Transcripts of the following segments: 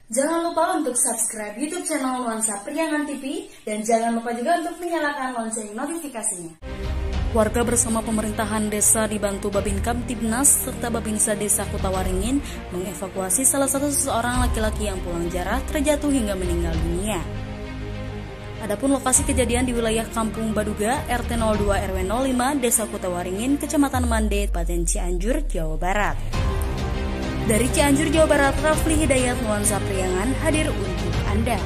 Jangan lupa untuk subscribe YouTube channel Nuansa Priangan TV dan jangan lupa juga untuk menyalakan lonceng notifikasinya. Warga bersama pemerintahan desa dibantu Babin Kamtibnas serta Babinsa Desa Kutawaringin mengevakuasi salah satu seseorang laki-laki yang pulang jarah terjatuh hingga meninggal dunia. Adapun lokasi kejadian di wilayah Kampung Baduga, RT 02 RW 05, Desa Kutawaringin, Kecamatan Mande, Kabupaten Cianjur, Jawa Barat. Dari Cianjur, Jawa Barat, Rafli Hidayat, Nuansa Priangan hadir untuk Anda.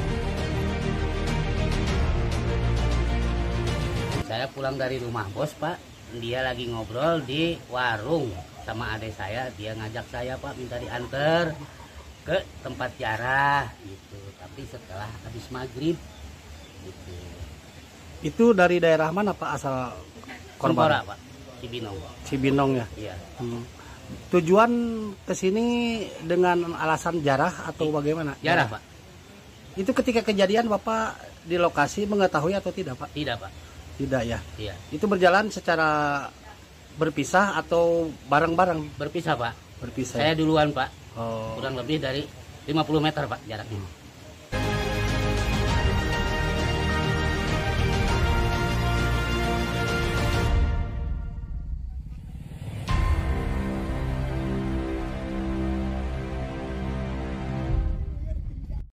Saya pulang dari rumah bos, Pak. Dia lagi ngobrol di warung sama adik saya. Dia ngajak saya, Pak, minta diantar ke tempat jarah gitu. Tapi setelah habis maghrib gitu. Itu dari daerah mana, Pak, asal korban? Sempora, Pak. Cibinong. Cibinong ya. Iya. Tujuan ke sini dengan alasan jarah atau bagaimana? Jarah, Pak. Itu ketika kejadian Bapak di lokasi mengetahui atau tidak, Pak? Tidak, Pak. Tidak ya. Iya. Itu berjalan secara berpisah atau bareng-bareng? Berpisah, Pak. Berpisah. Saya duluan, Pak. Oh. Kurang lebih dari 50 meter, Pak, jaraknya.